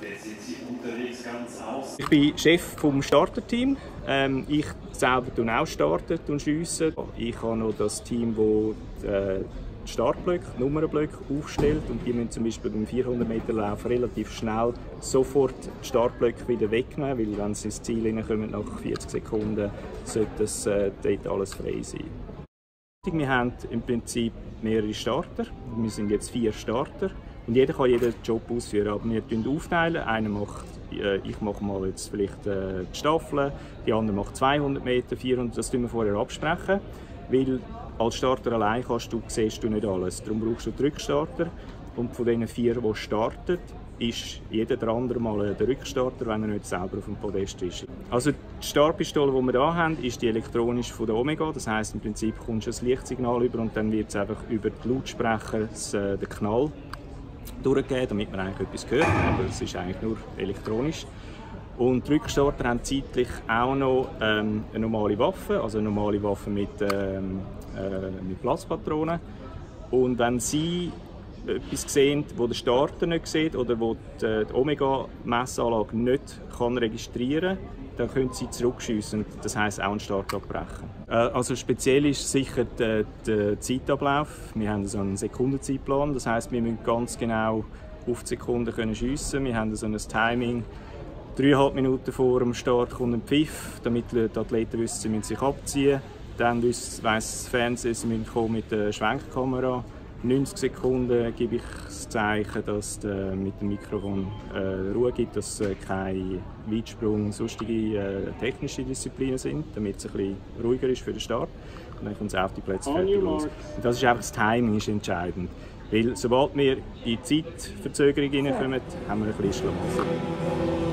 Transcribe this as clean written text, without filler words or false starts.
Ich bin Chef vom Starterteam. Ich selber starten auch starten und schiessen. Ich habe noch das Team, das die Startblöcke, die Nummernblöcke aufstellt, und die müssen zum Beispiel beim 400-Meter-Lauf relativ schnell sofort die Startblöcke wieder wegnehmen, weil wenn sie ins Ziel hineinkommen, nach 40 Sekunden sollte das dort alles frei sein. Wir haben im Prinzip mehrere Starter. Wir sind jetzt 4 Starter und jeder kann jeden Job ausführen. Aber wir aufteilen. Einer macht, ich mache mal jetzt vielleicht die Staffel, die andere macht 200 Meter, 400. Das tun wir vorher absprechen, weil als Starter allein siehst du nicht alles. Darum brauchst du den Rückstarter. Und von den 4, die starten, ist jeder der andere mal der Rückstarter, wenn er nicht selber auf dem Podest ist. Also die Startpistole, die wir hier haben, ist die elektronische von der Omega. Das heisst, im Prinzip kommst du ein Lichtsignal über und dann wird es einfach über die Lautsprecher den Knall durchgegeben, damit man eigentlich etwas hört. Aber es ist eigentlich nur elektronisch. Und die Rückstarter haben zeitlich auch noch eine normale Waffe, also eine normale Waffe mit Platzpatronen. Und wenn sie etwas sehen, das der Starter nicht sieht oder wo die Omega-Messanlage nicht registrieren kann, dann können sie zurückschiessen. Das heisst auch einen Start abbrechen. Also speziell ist sicher der Zeitablauf. Wir haben so einen Sekundenzeitplan. Das heisst, wir müssen ganz genau auf die Sekunde schiessen. Wir haben so ein Timing. 3,5 Minuten vor dem Start kommt ein Pfiff, damit die Athleten wissen, sie müssen sich abziehen. Dann weiss das Fernsehen, sie müssen mit der Schwenkkamera. 90 Sekunden gebe ich das Zeichen, dass mit dem Mikrofon Ruhe gibt, dass kein Weitsprung, sonstige technische Disziplinen sind, damit es ein bisschen ruhiger ist für den Start. Und dann kommt es auf die Plätze fertig los. Und das ist einfach das Timing ist entscheidend. Weil sobald wir in die Zeitverzögerung hineinkommen, haben wir ein bisschen Schlaf.